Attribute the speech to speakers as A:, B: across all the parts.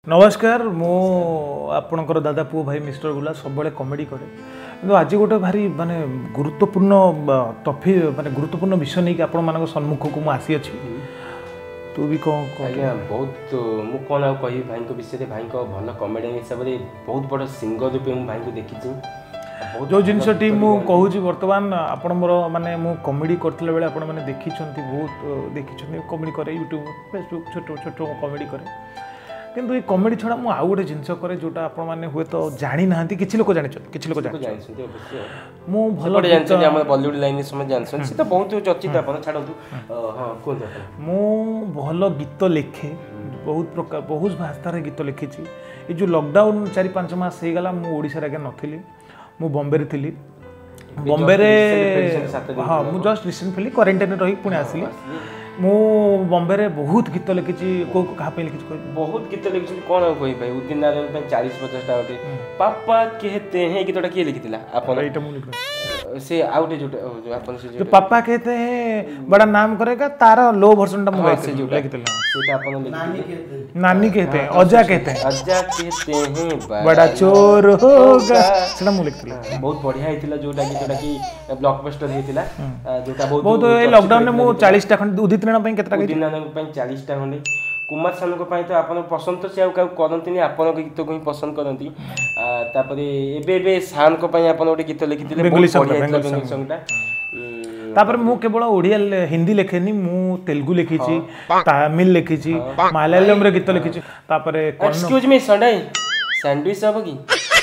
A: नमस्कार मो आपणकर दादा पुओ भाई मिस्टर गुला सब कमेडी करे कि आज गोटे भारी माने गुरुत्वपूर्ण टॉपिक माने गुरुत्वपूर्ण विषय नहीं कि आपण मान सम्मुख को मु आसी अछि तू भी कौन
B: आज्ञा बहुत मु कौन आ कहि भाई को विषय भाई को भल कमेडियन हिसाब से बहुत बड़ सिंगर रूपे मु भाई को देखि
A: जो जिनस टी मु कहूँ बर्तमान आपण मोर माने मु कमेडी करथिला बेले आपण माने देखि छंती बहुत देखि छंती कमेडी करे यूट्यूब फेसबुक छोटो छोटो कमेडी करे किंतु ये कमेडी छड़ा मु आउ गोटे जिनस करे जोटा आपण माने हुए तो जानि नाहंती किछि लोक जानि छथि किछि लोक जानि छथि अवश्य मु भलो
B: जानि छथि हम बॉलीवुड लाइन समय जानि छथि से तो बहुत चर्चित आपण छाडंतु हां कोन
A: मु भलो गीत लिखे बहुत प्रकार बहुत भाषा रे गीत लिखिछि ए जो लॉकडाउन 4-5 मास हे गला मु ओडिसा रे नथिली मु बॉम्बे रे थिली बॉम्बे रे हां मु जस्ट रिसेंटली क्वारंटाइन रही पुणे आसिली मु बॉम्बे रे बहुत गीत लिखिछि को कहा पे लिखिछि
B: बहुत गीत लिखिछि कोन कोइ भाई उदिन नारायण पे 40-50 टा होते पापा कहते हैं गीतटा के लिखितिला आपण
A: एटा मु लिख
B: से आउट जो अपन से
A: जो पापा कहते हैं बड़ा नाम करेगा तारा लो वर्जन टा मु लिखितिला
B: सेटा अपन
A: नानी कहते हैं अज्जा कहते
B: हैं
A: बड़ा चोर होगा सेटा मु लिखितिला
B: बहुत बढ़िया हेतिला जोटा की ब्लॉकबस्टर हेतिला जोटा
A: बहुत ए लॉकडाउन में मु 40 टा खंड उदित नारायण पे केतरा
B: उदित नारायण पे 40 टा खंड कुमार सानू को पाई तो आपन पसंद तो से आ करंती आपन के गीत को ही पसंद करंती तापरे एबे शान को पाई आपन ओटे गीत लिखितिले
A: बेंगली सॉन्ग तापर मु केवल ओडिया हिंदी लिखेनी मु तेलुगु लिखिछि तमिल लिखिछि मलयालम रे गीत लिखिछि तापर
B: एक्सक्यूज मी संडे सैंडविच अब की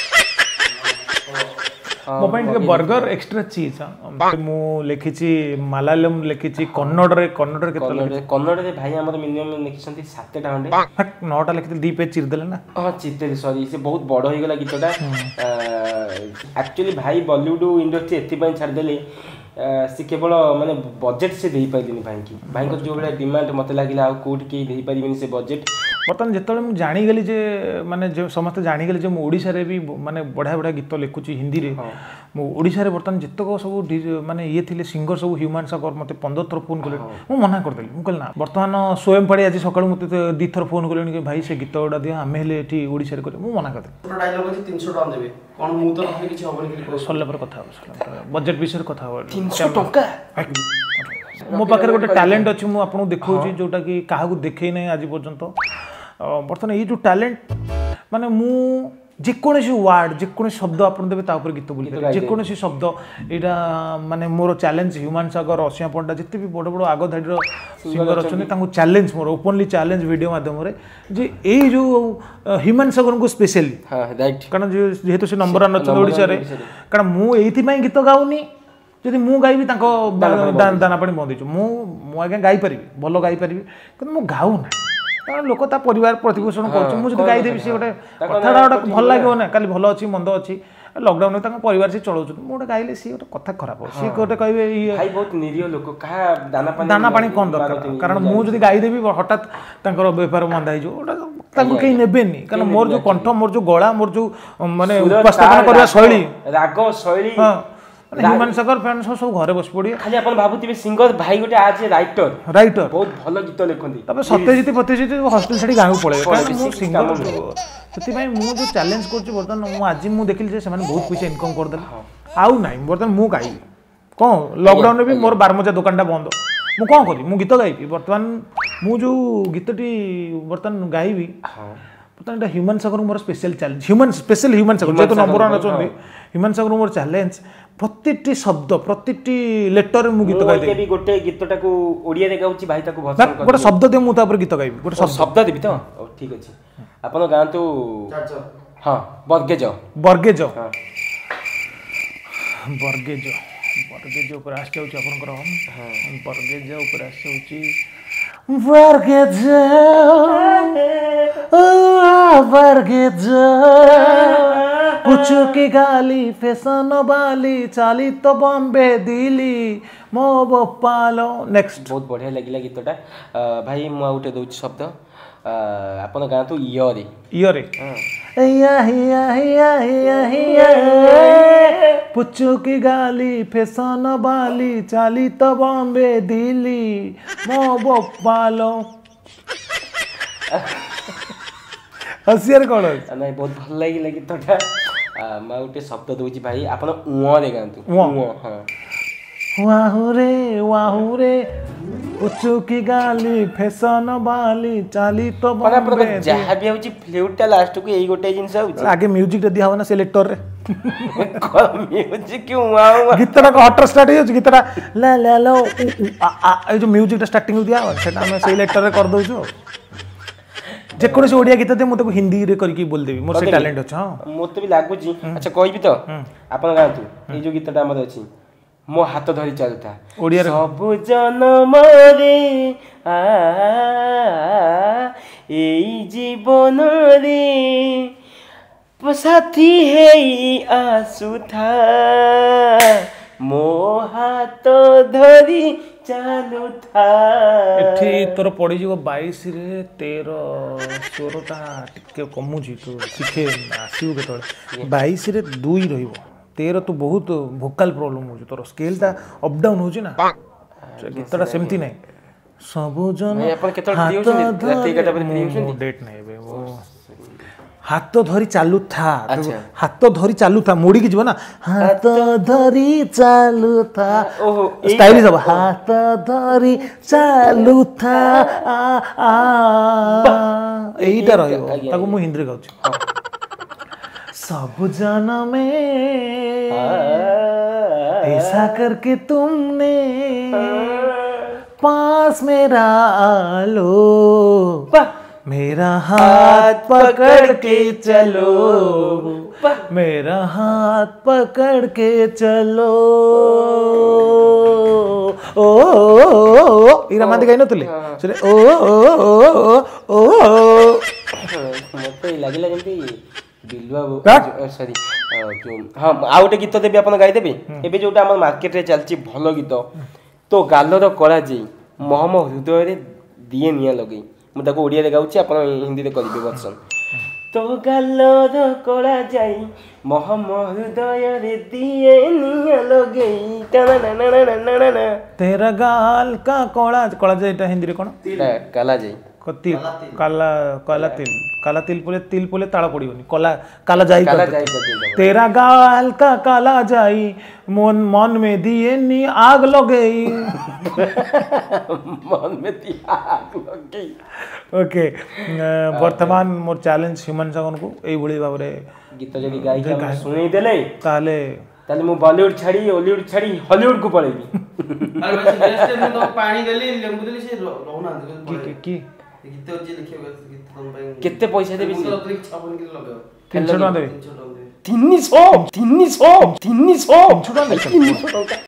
A: मो पाई के बर्गर एक्स्ट्रा चीज मु लिखिछि मलयालम लिखिछि कन्नड़ रे
B: कन्नड़ रे भाई हमर मिनिमम लिखिसंती 7 टा हंडे
A: 9 टा लिखिते 2 पेज चिर देले ना
B: हां चिते सॉरी से बहुत बड़ होई गेला गीतटा एक्चुअली भाई बॉलीवुड इंडस्ट्री एति पई छाड़ देले से केवल माने बजेट से देई पाइलिनी भाई को जो बेला डिमांड मते लागिला आ कोठी के देई परिबिनी से बजेट बर्तमान जेतले मु जानि गेली जे माने जे समस्त जानि गेली जे मु ओडिसा रे भी माने बढ़िया बढ़िया गीत लिखुची हिंदी रे मु ओडिसा रे बर्तमान जेतको सब माने ये थिले सिंगर सब ह्यूमन सागर मते 15 थर फोन करले मु मना कर देली मु कहल ना बर्तमान स्वयं पड़ी आज सकाळ मते 2 थर फोन करले कि भाई से गीत ओडा दिया हमें हेले एठी ओडिसा रे करे मु मना कर दे डायलॉग अछि 300 टका देबे कोन मु तो नहीं किछ होबनी कि
A: सल्ले पर कथा हो बजेट विषय कथा हो
B: 300 टका
A: मो पाखरे गोटे टैलेंट अछि मु आपन देखौची जोटा कि काहा को देखै नै आज पर्यंत बर्तमान ये जो टैलेंट माने मु जेकोसी वार्ड जेकोसी शब्द आपन देबे ता ऊपर गीत बोली जेकोसी शब्द एटा माने मोर चैलेंज ह्यूमन सागर असिया पंडा जते भी बड़ बड़ आगो धाडीर सिंगर अछन तांको चैलेंज मोर ओपनली चैलेंज वीडियो माध्यम रे जे ए जो ह्यूमन सागर को स्पेशली
B: हां राइट
A: कारण जेहेतु से नंबर 1 अछन ओडिसा रे कारण मु एथि पई गीत गाउनी जदि मु गाइबी तांको दाना पानी बंद हिजो मु आगे गाई परिबी भलो गाई परिबी କିନ୍ତୁ मु गाउ ना कारण लोक ता परिवार प्रतिपोषण कर मुझे गाई देवी से गोटे कथा गोटे भल लगे ना खाली भल अच्छी मंद अच्छी लॉकडाउन में परिवार से चलाऊ गोटे गाइले सी गोटे कथा खराब हो सी गोटे कहे
B: भाई बहुत निरीह लोक कहा
A: दाना पानी कौन दरकार कारण मुझे गाई देवी हठात बेपार मंदा हो कहीं नेबेनी कारण मोर जो कंठ मोर जो गला मोर जो माने उपस्थापन करबा शैली
B: राग शैली
A: ह्यूमन सागर फैन सब घरे बस पड़ी
B: खाली अपन भाबुतिबे सिंगर भाई गोटे आज राइटर बहुत भलो गीत लिखंती
A: तबे सत्यजित प्रतिजित हॉस्टल छडी गांव पळे कारण मु सिंगर सती भाई मु जो चैलेंज करछु बर्तन मु आज मु देखिल जे से बहुत पैसा इनकम कर देल आउ नाही बर्तन मु गाई कोन लॉकडाउन में भी मोर 12 बजे दुकानटा बंद मु कोन करी मु गीत गाइबी बर्तमान मु जो गीतटी बर्तन गाइबी बर्तन एटा ह्यूमन सागर मोर स्पेशल चैलेंज ह्यूमन सागर जे तो नंबर 1 अछंती ह्यूमन सागर मोर चैलेंज प्रतिटी शब्द प्रतिटी लेटर मु गीत गाइ देबी
B: गोटे गीतटा को ओडिया रे गाउची भाई ताको भजन कर
A: गोटे शब्द दे मु ता ऊपर गीत गाइबी गोटे
B: शब्द देबी तो ठीक अछि अपन गां तो हां बर्गेज
A: हां बर्गेज ऊपर आस जाउची अपन कर हां बर्गेज ऊपर आस जाउची बर्गेज पूछो की गाली फैशन वाली चाली तो बॉम्बे दिल्ली मो बोपालो नेक्स्ट
B: बहुत बढ़िया लगिला गीतटा भाई मु आउटे दउची शब्द अपन गां तो इयरे पुच्चू की गाली फैशन वाली चाली तो बॉम्बे दिल्ली मो बोपालो
A: हसियार कौन अछि
B: नहीं बहुत भल लागिला गीतटा मैं गोटे शब्द दूची भाई आपण उओ रे गांतु उओ हां
A: वाहू रे उचुकी गाली फैशन वाली चाली तो
B: बॉम्बे जहाँ भी होची फ्लूटटा लास्ट को एई गोटे जिंस होची
A: आगे म्यूजिक रे दिया हो ना सिलेक्टर रे
B: म्यूजिक क्यों वाओ
A: गीतटा को हटर स्टार्ट हो गीतटा ला ला लो ए जो म्यूजिक टा स्टार्टिंग दिया सेटा हम सिलेक्टर रे कर दउछु जे कोन से ओडिया गीत दे मु ताको हिंदी रे करके बोल देबी मोर से टैलेंट अछि हां
B: मोते भी लागु छी अच्छा कहबी तो आपण गांतु ए जो गीतटा हमर अछि मो हाथ धरी चलता ओडिया सब जन्म रे एई जीवन रे साथी है आसुथा मो हाथ धरी चालू था
A: एठी तोर पड़ी जीव 22 रे 13 16टा टिके कमु जी तो सिखे आसीउ केतळे 22 रे 2 रहइबो 13 तो बहुत भोकाल प्रॉब्लम हो तोर स्केल ता अप डाउन हो ना गीतटा सेमती नहीं सब जन
B: मैं अपन केतळ फ्री हो राती केटा पर फ्री हो
A: डेट नहीं बे वो हाथ धरी चालू था हाथ धरी चालू था मोड़ी की जीव ना हाथ धरी चालू था स्टाइल सब हाथ धरी चालू था एईटा रहइबो ताको मु हिंदी रे गाउची सब जन्म में ऐसा करके तुमने पास मेरा आलो मेरा हाथ पकड़ के चलो मेरा हाथ पकड़ के चलो ओ इरा मांदी गाई नतले सरे ओ
B: मते लागिला जेंती बिलवा सॉरी जो हां आ गोटे गीत देबी आपण गाई देबी एबे जोटा हमर मार्केट रे चलची भलो गीत तो गालर कला जी महम हृदय रे दिए निया लगई मु ताको ओडिया रे गाउची आपण हिंदी रे करिबे वर्सन तो गालर कला जाई महम हृदय रे दिए निया लगई तना
A: तेरा गाल का कला जाई एटा हिंदी रे कोन
B: काला जाई
A: कति काला तिल पोले ताला पड़ियोनी काला जाई तेरा गाल का काला जाई मन में दिए नी आग लगई
B: मन में दिए आग लगई
A: ओके वर्तमान मोर चैलेंज ह्यूमन सागन को एई भली बाबरे
B: गीत जदी गाई के सुनै देले
A: ताले
B: मु बॉलीवुड छाड़ी हॉलीवुड छाड़ी हॉलीवुड को पळेबी
C: अरे बस नेक्स्ट टाइम तो पानी देली लेंबू देली से रहना
A: की
C: गीत जे लिखियो गीत तम ପାଇଁ
B: केते पैसा देबी
C: से 56 किलो लगाओ
A: 300 टका देबी
B: 300 300 300 300 टका